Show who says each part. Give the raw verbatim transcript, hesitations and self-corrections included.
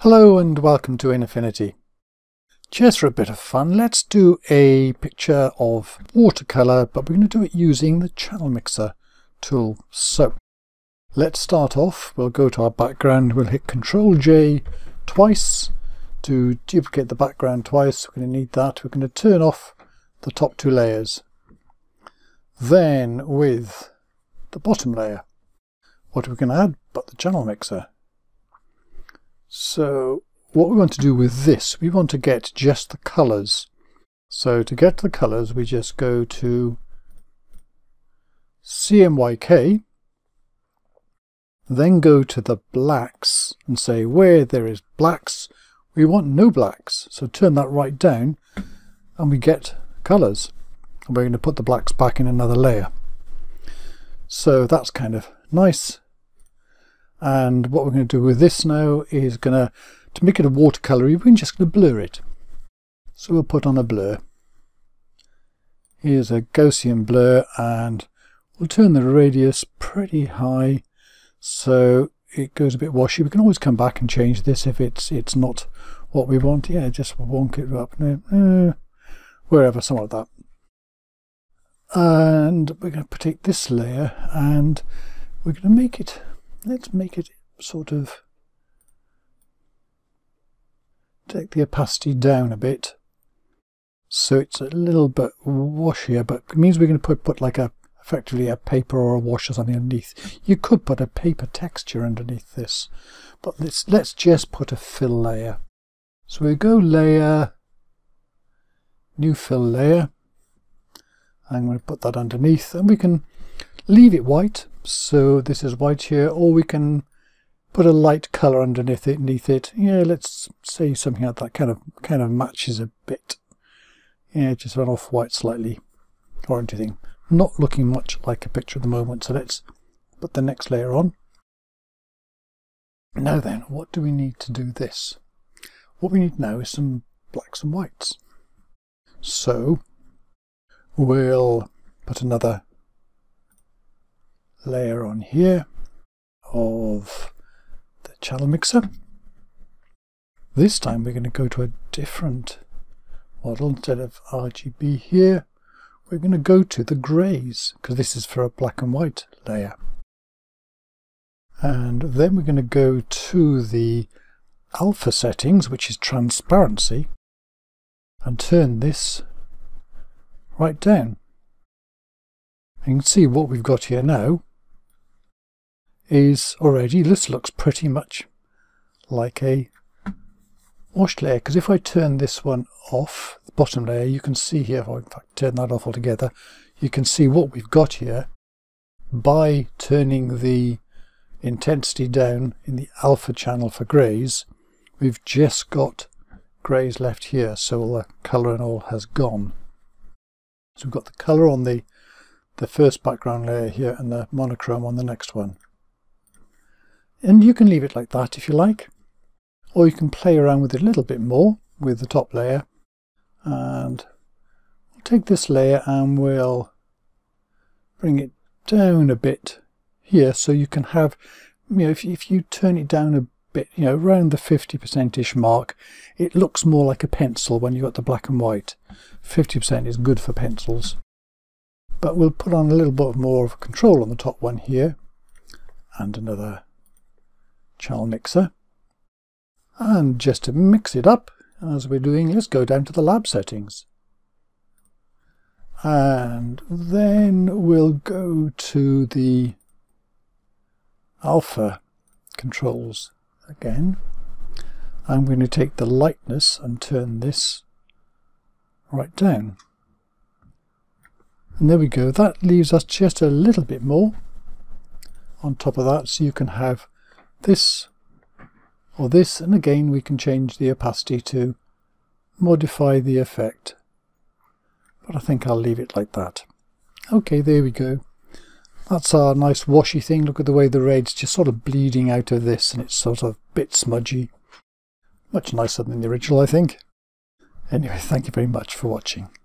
Speaker 1: Hello and welcome to Affinity. Just for a bit of fun, let's do a picture of watercolour, but we're going to do it using the channel mixer tool. So let's start off. We'll go to our background. We'll hit control J twice to duplicate the background twice. We're going to need that. We're going to turn off the top two layers. Then with the bottom layer, what are we going to add but the channel mixer? So what we want to do with this, we want to get just the colours. So to get the colours, we just go to C M Y K, then go to the blacks and say where there is blacks, we want no blacks. So turn that right down and we get colours. And we're going to put the blacks back in another layer. So that's kind of nice. And what we're going to do with this now is going to, to make it a watercolour, we're just going to blur it. So we'll put on a blur. Here's a Gaussian blur and we'll turn the radius pretty high so it goes a bit washy. We can always come back and change this if it's it's not what we want. Yeah, just wonk it up uh, wherever, something like that. And we're going to take this layer and we're going to make it, let's make it sort of, take the opacity down a bit so it's a little bit washier, but it means we're going to put, put like a, effectively a paper or a wash or something underneath. You could put a paper texture underneath this, but let's, let's just put a fill layer. So we go layer, new fill layer. I'm going to put that underneath and we can leave it white. So this is white here, or we can put a light colour underneath it, underneath it. Yeah, let's say something like that kind of kind of matches a bit. Yeah, just run off white slightly or anything. Not looking much like a picture at the moment, so let's put the next layer on. Now then, what do we need to do this? What we need now is some blacks and whites. So we'll put another layer on here of the channel mixer. This time we're going to go to a different model. Instead of R G B here, we're going to go to the greys, because this is for a black and white layer. And then we're going to go to the alpha settings, which is transparency, and turn this right down. You can see what we've got here now is already, this looks pretty much like a washed layer, because if I turn this one off, the bottom layer, you can see here, if I in fact turn that off altogether, you can see what we've got here by turning the intensity down in the alpha channel for greys. We've just got greys left here, so all the colour and all has gone. So we've got the colour on the, the first background layer here and the monochrome on the next one. And you can leave it like that if you like, or you can play around with it a little bit more with the top layer. And we'll take this layer and we'll bring it down a bit here, so you can have, you know, if, if you turn it down a bit, you know, around the fifty percent-ish mark, it looks more like a pencil when you've got the black and white. fifty percent is good for pencils. But we'll put on a little bit more of control on the top one here, and another channel mixer. And just to mix it up, as we're doing, let's go down to the lab settings. And then we'll go to the alpha controls again. I'm going to take the lightness and turn this right down. And there we go. That leaves us just a little bit more on top of that, so you can have this or this, and again we can change the opacity to modify the effect, but I think I'll leave it like that. Okay, there we go. That's our nice washy thing. Look at the way the red's just sort of bleeding out of this, and it's sort of a bit smudgy. Much nicer than the original, I think. Anyway, thank you very much for watching.